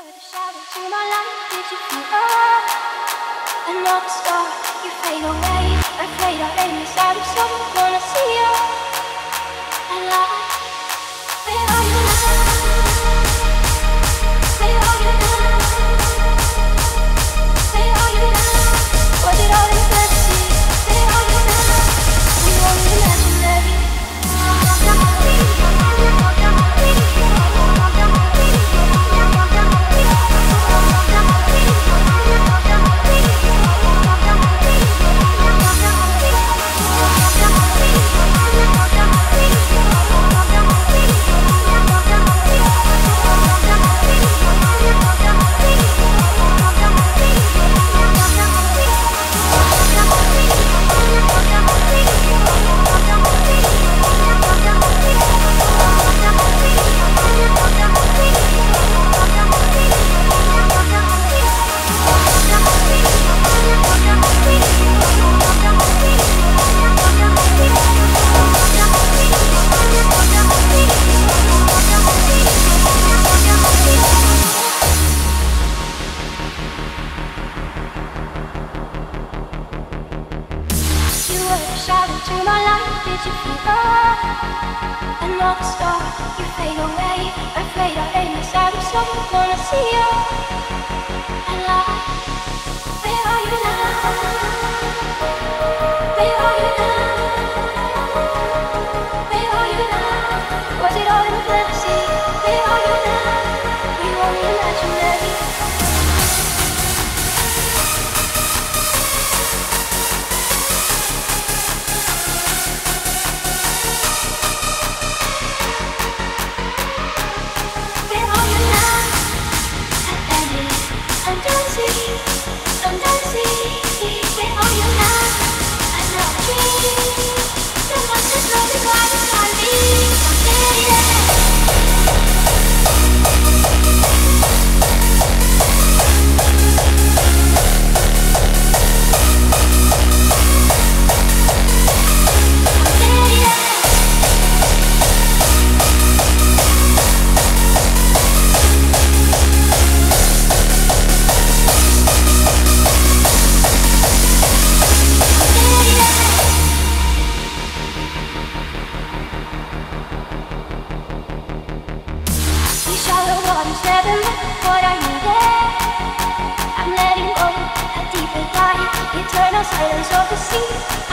were the shadow to my light. Did you feel love? Another star, you fade away. Afraid I aim inside of someone wanna see you alive. Where are you now? Where are you now? Where are you now? Was it all in fantasy? Where are you now? We only imaginary. Shadow to my light, did you feel love? Another star, you fade away. Afraid I aim inside of someone wanna see you alive. Where are you now? Where are you now? Where are you now? Was it all in fantasy? Where are you now? We were imaginary. Shallow waters never met what I needed. I'm letting go a deeper dive, eternal silence of the sea.